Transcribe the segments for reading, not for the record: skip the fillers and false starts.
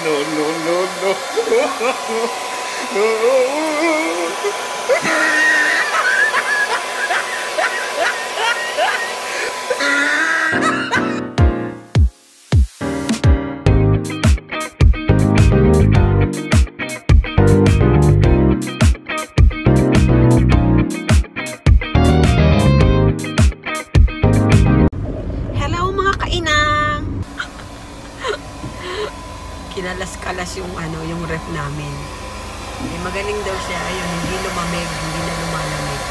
No, no, no, no. Kinalas-kalas yung yung ref namin. Eh, magaling daw siya, ayun, hindi lumamig, hindi na lumalamig.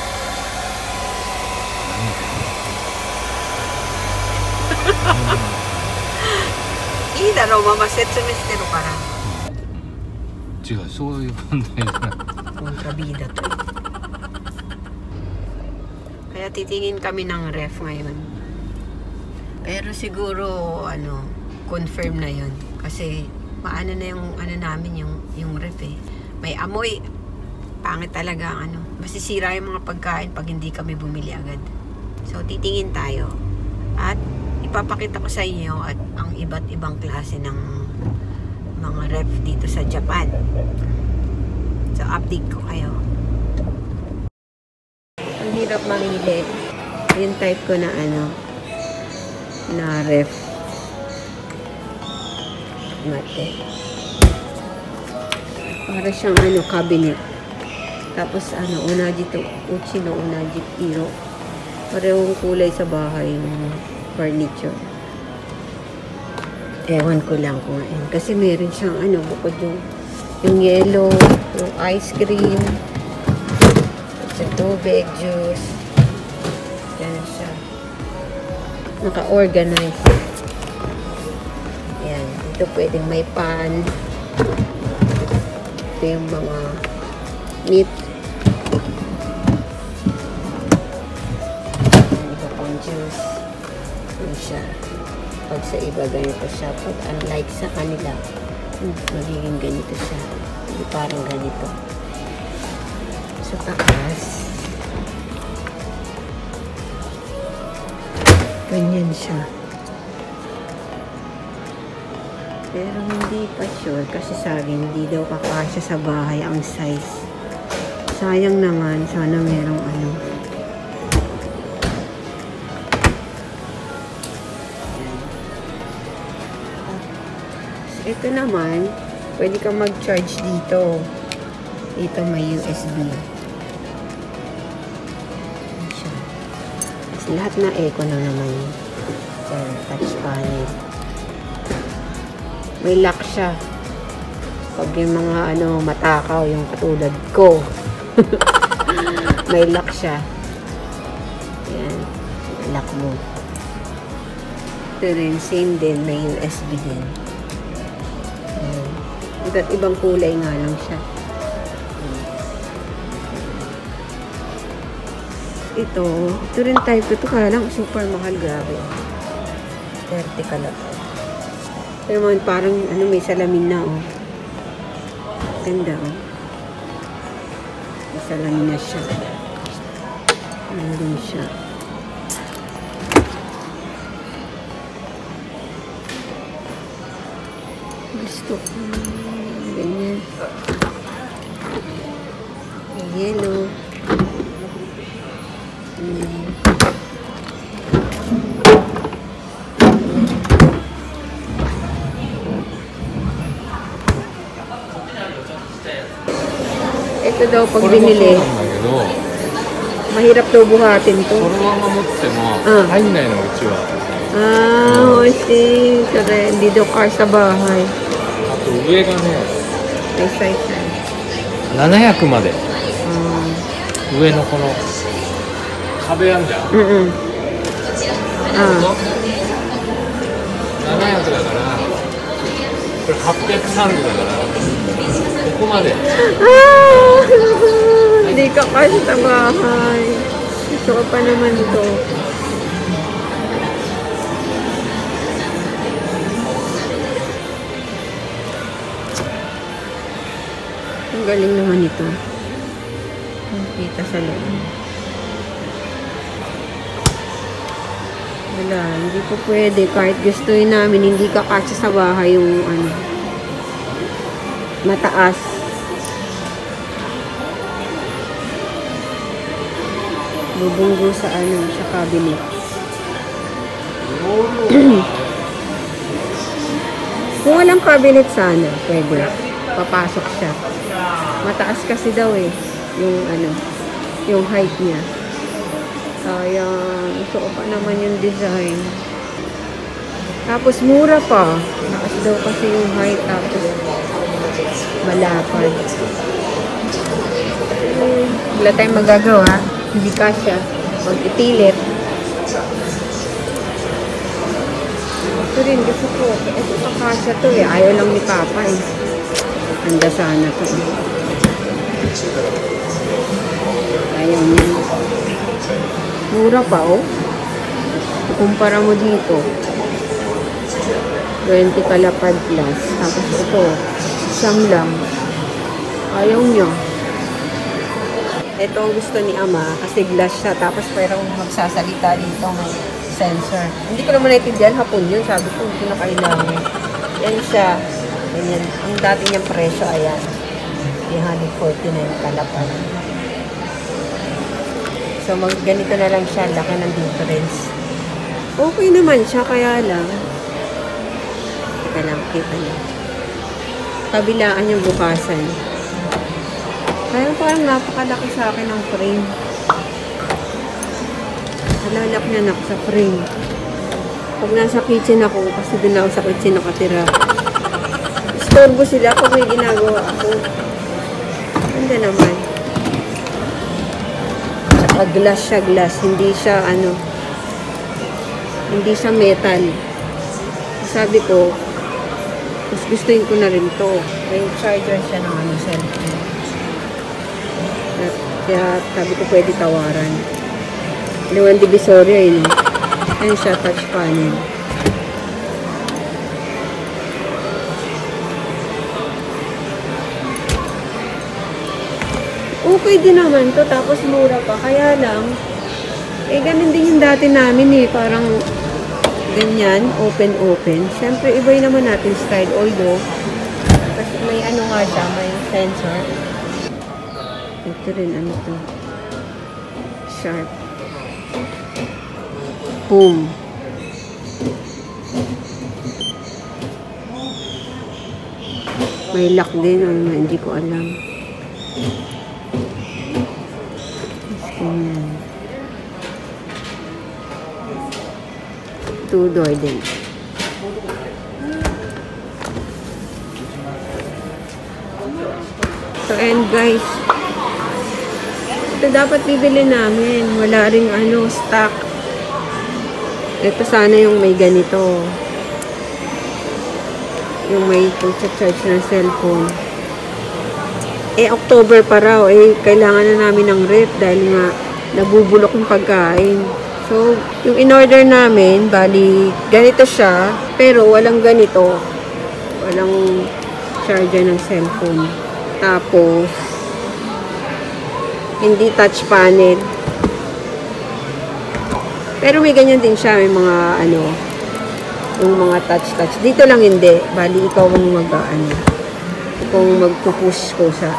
Ida raw mamaset sa mistero para. 違う、そういう問題じゃない。 Kontrabida to. Kaya titingin kami ng ref ngayon. Pero siguro confirm na 'yon kasi maano na yung namin yung ref eh. May amoy. Pangit talaga masisira yung mga pagkain pag hindi kami bumili agad. So titingin tayo at ipapakita ko sa inyo at ang iba't ibang klase ng mga ref dito sa Japan. So update ko kayo. Ang hirap mamili. Yung type ko na na ref. Mate. Para siyang cabinet. Tapos Unaji to Uchi no Unaji Iro. Parehong kulay sa bahay ng furniture. Ewan ko lang kung kasi meron siyang bukod yung yellow, yung ice cream, sa tubig, juice. Yan siya. Naka-organize. Yan. Ito pwedeng may pan. Ito yung mga meat. Iba pang juice. Yan siya. Pag sa iba ganito siya. Pag unlike sa kanila, magiging ganito siya. Hindi parang ganito. Sa taas. Ganyan siya. Pero hindi pa sure kasi sabi hindi daw kakasya sa bahay ang size. Sayang naman. Sana merong Ito naman, pwede kang mag-charge dito. Dito may USB. Lahat na eco na naman. Touch panel. May lock siya. Pag yung mga matakaw, yung katulad ko. May lock siya. Yan. Lock mo. Ito rin, same din. May USB din. Iba't ibang kulay nga lang siya. Ito rin type ito kaya lang super mahal, grabe. 30 ka lang. Pero man, parang may salamin na Ganda May salamin na siya. Meron siya. Gusto ko ganyan. Yellow. Ito daw pag binili. Mahirap daw buhatin to. I see. Kasi hindi daw car sa bahay. May size yan. 700まで。上のこの壁あんじゃん。700だから、これ830だから、ここまで。 Hindi ka kasi sa bahay. Gusto ko pa naman ito. Ang galing naman ito. Kita sa loob. Wala, hindi po pwede. Kahit gustuin namin, hindi kakasya sa bahay yung mataas. Bubunggo sa sa cabinet. Kung walang cabinet sana, pwede. Papasok siya. Mataas kasi daw yung yung height niya. Sayang. Gusto ko pa naman yung design. Tapos mura pa. Mataas daw kasi yung height. Tapos malapad. Wala tayong magagawa. Hindi kasya. Mag-itilit. Ito rin, gusto ko. Ito pa kasya to Ayaw lang ni Papa Handa sana to Ayaw niya. Mura pa Kumpara mo dito. 20 kalapad plus. Tapos ito, siyam lang. Ayaw niya. Ito ang gusto ni Ama kasi glass siya. Tapos pero magsasalita dito may sensor. Hindi ko naman naintindihan hapon yun. Sabi ko, hindi na kailangan. Yan siya. Ganyan. Ang dati niyang presyo, ayan. 349 kalapad. So, ganito na lang siya. Laki ng difference. Okay naman siya, kaya lang. Teka lang, kita niyo. Kabilaan yung bukasan. Kaya parang napakalaki sa akin ng frame. Nalalak niya sa frame. Pag nasa kitchen ako, kasi doon ako sa kitchen nakatira. Istorbo sila pag may ginagawa ako. Ganda naman. Saka glass siya, glass. Hindi siya, hindi siya metal. Sabi ko, mas gustuin ko na rin to. May charger siya ng cellphone. Kaya sabi ko pwede tawaran. Dalawang divisoria Ayan siya, touch panel. Okay din naman to, tapos mura pa. Kaya lang, ganun din yung dati namin parang ganyan, open-open. Siyempre, iba naman natin style. Although, kasi may nga siya, may sensor. Ito rin, to? Sharp. Boom. May lock din, hindi ko alam. Ganyan. Two-door din. So, and guys, ito dapat bibili namin. Wala ring stock. Ito sana yung may ganito. Yung may charge ng cellphone. October pa raw. Kailangan na namin ng ref dahil nga nabubulok yung pagkain. So, yung in-order namin, bali, ganito siya. Pero walang ganito. Walang charger ng cellphone. Tapos, hindi touch panel. Pero may ganyan din siya, may mga yung mga touch. Dito lang hindi. Bali, ikaw ang ikaw ang magpupush ko siya.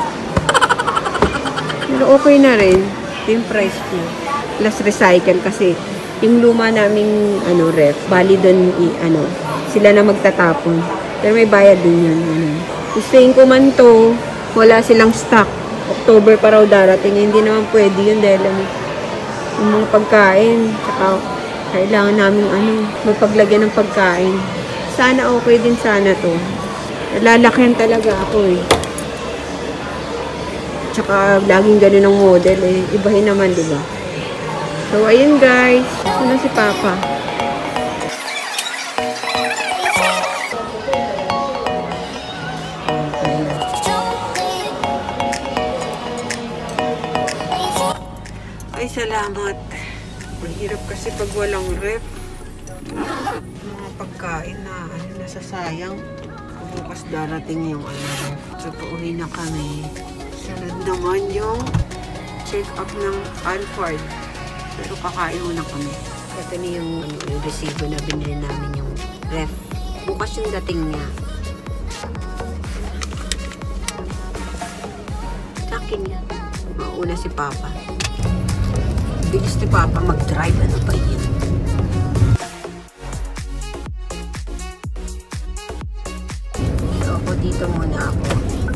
Pero okay na rin. Yung price ko. Plus recycle kasi yung luma naming ref, bali doon sila na magtatapon. Pero may bayad din yun. Gustuin ko man to, wala silang stock. October pa raw darating. Hindi naman pwede yun dahil yung mga pagkain, saka kailangan namin magpaglagyan ng pagkain. Sana okay din sana to. Lalakyan talaga ako Tsaka laging ganun ang model Ibahin naman, diba? So, ayun guys. Ito na si Papa. Ay, salamat. Mahirap kasi pag walang ref. Mga pagkain na nasasayang. Bukas darating yung ref. So, pauwi na kami. Sunod naman yung check-up ng Alfred. Pero kakain muna kami. Ito na yung resibo na binili namin yung ref. Bukas yung dating niya. akin yan. Mauna si Papa. Bilis ni Papa mag-drive. Ano ba yan? So ako dito muna ako.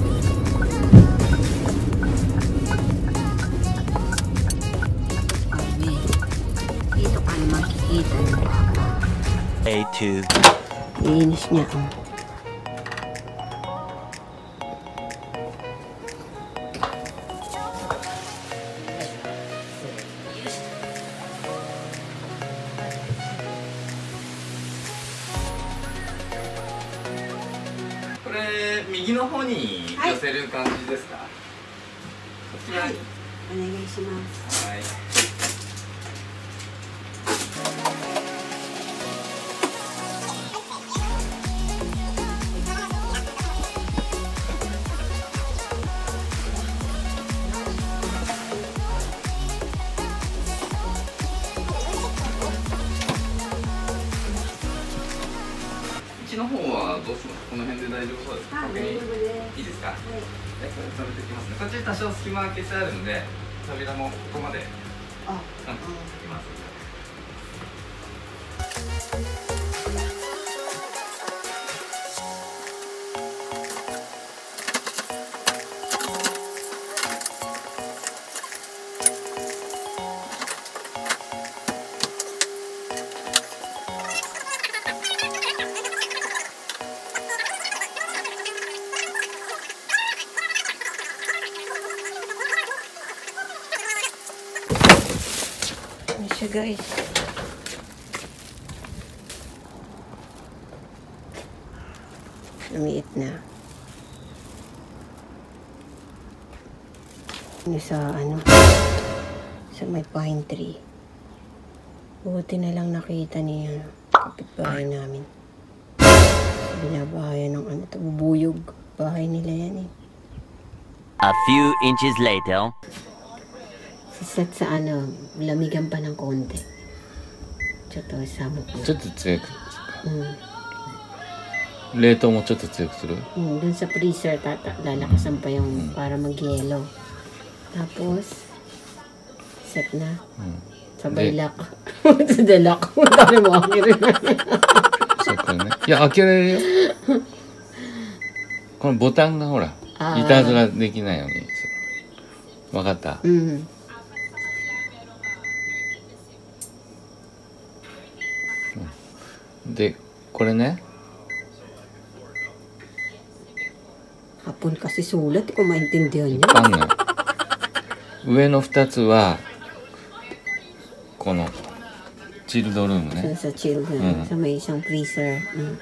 Sabi, dito ka na makikita ni Papa. A2. Iinis niya. これ右の方に寄せる感じですか？こちらに。 お願いします。 はい。うちの方はどうします？この辺で大丈夫そうですか？確認いいですか？はい。これ止めていきますね。こっち多少隙間空けてあるので、扉もここまで。 あ、 開きます。 siya guys. Lumiit na. Ano sa sa may pine tree. Buti na lang nakita niya kapitbahay namin. Binabahayan ng bubuyog. Bahay nila yan eh. A few inches later. Sisat sa lamigan pa ng konti. Choto samo ko. ちょっと強く冷凍もちょっと強くする Dun sa freezer lalakasan pa yung para mag-yelo. Tapos set na. Sabay lock. Sa lock. Dami mo akirin na. そうこれねいや開けられるよこのボタンがほらいたずらできないように分かった、でこれね Hapon kasi sulat, ko maintindihan niya. パンが上の2つはこのチルドルームね Sa chill sa may isang freezer.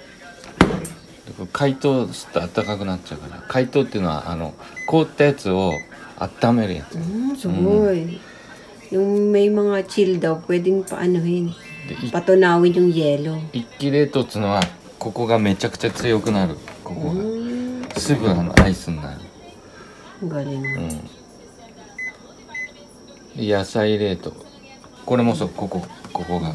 解凍すると暖かくなっちゃうから解凍っていうのは凍ったやつを温めるやつ Sugoy. Yung may mga chill daw, pwedeng paanuhin. Patunawin yung yelo. 一気冷凍っていうのはここがめちゃくちゃ強くなるここがすぐアイスになる Galing. で野菜冷凍これもそうここが、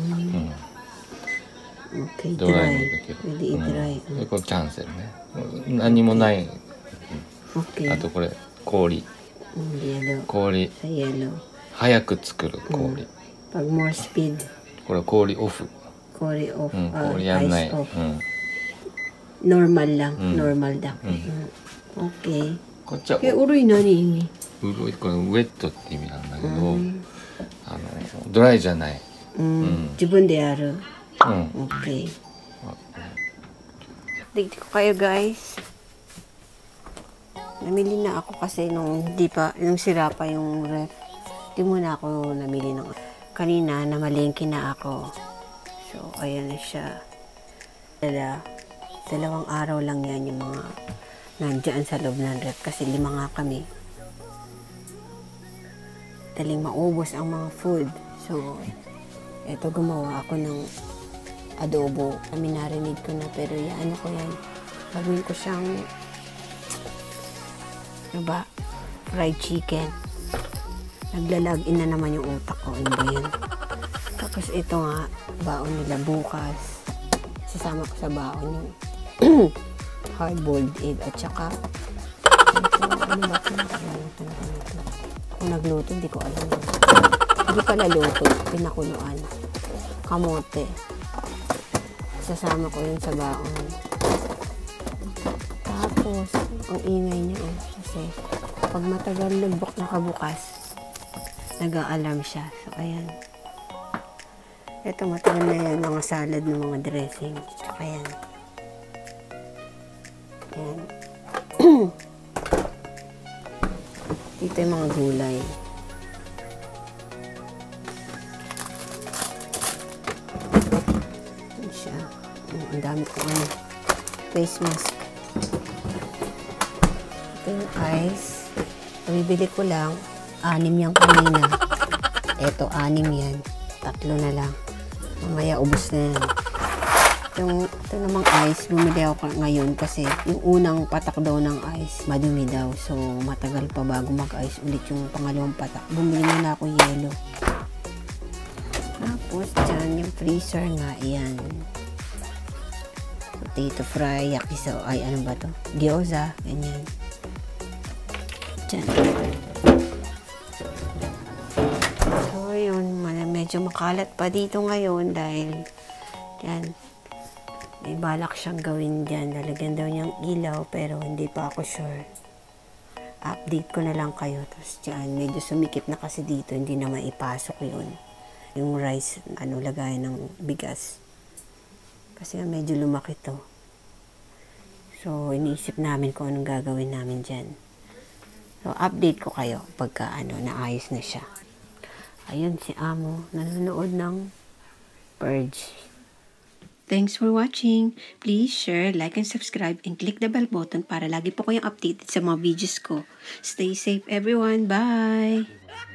Okay, ドライ dry. もできる、 Pwede i-dry. でこれキャンセルね何もない Okay. あとこれ氷 Yelo. 氷 Sa yelo. 早く作る氷、 Pag more speed, これ氷オフ、 Cory off. 氷やんない、 Ice off. Normal lang. うん Normal lang. Okay. こっちは Kaya uroy na ni. うるいこれウェットって意味なんだけど、ドライじゃない、 Jibun de aro. うん、 Okay. Dito ko kayo guys. Namili na ako kasi nung nung sira pa yung ref. Di muna ako namili ng kanina namalengke na ako. So ayan na siya. Dalawang araw lang yan yung mga nandyan sa loob ng ref kasi 5 nga kami. Daling maubos ang mga food. So eto gumawa ako ng adobo. Narinig ko na pero ano ko yan. Gagawin ko siyang fried chicken. Naglalag-in na naman yung utak ko. Ano ba yan? Tapos ito nga, baon nila bukas. Sasama ko sa baon yung hard-boiled egg at saka ito, Ano ba ito? Nakalimutan ko nito. Kung nagluto, hindi ko alam. Hindi pala luto. Pinakuluan. Kamote. Sasama ko yun sa baon. Tapos, ang ingay niya kasi pag matagal nakabukas, nag-aalarm siya. So, ayan. Ito, matagal na yan. Mga salad ng mga dressing. Ayan. Ayan. Dito yung mga gulay. Ayan siya. Ang dami ko face mask. Ito yung ice. Bibili ko lang. 6 yan kanina. Ito, 6 yan. 3 na lang. Mamaya, ubos na yan. Ito namang ice, bumili ako ngayon kasi yung unang patak daw ng ice, madumi daw. So, matagal pa bago mag-ice ulit yung pangalawang patak. Bumili na ako yelo. Tapos, dyan yung freezer nga, yan. Potato fry, yakiso, ay ano ba to? Gyoza, ganyan. Dyan. So, yun, medyo makalat pa dito ngayon dahil, yan, may balak siyang gawin dyan. Lalagyan daw niyang ilaw pero hindi pa ako sure. Update ko na lang kayo. Tapos dyan, medyo sumikip na kasi dito. Hindi na maipasok yun. Yung rice, lagayan ng bigas. Kasi medyo lumaki to. So, iniisip namin kung anong gagawin namin dyan. So, update ko kayo pagka naayos na siya. Ayun si Amo, nanonood ng Purge. Thanks for watching. Please share, like, and subscribe, and click the bell button para lagi po kayong updated sa mga videos ko. Stay safe everyone. Bye!